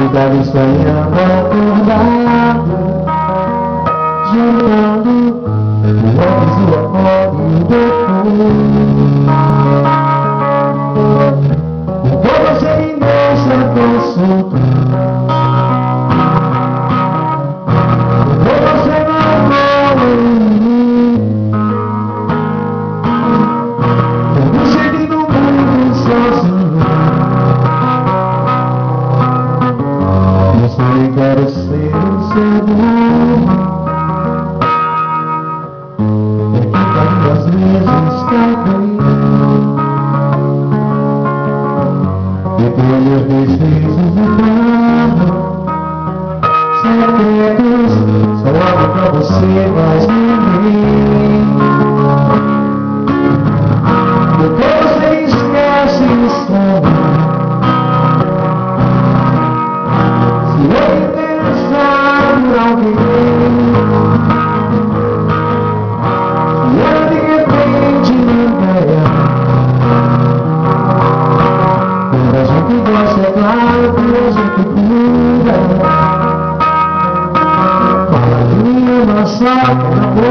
madrugada sonhando acordado, girando antes e agora e depois. Então você me deixa consultar, então você não fala em mim. Eu não cheguei no mundo sozinho. Eu só quero ser um ser humano. É que tantas vezes caí, e por meus deslizes de plano secretos, só olho pra você, mas ninguém. Depois você esquece o som. Se eu me interessar por alguém, e eu de repente me ganhar, quando a gente gosta, é claro que a gente cuida. Fala que me ama só,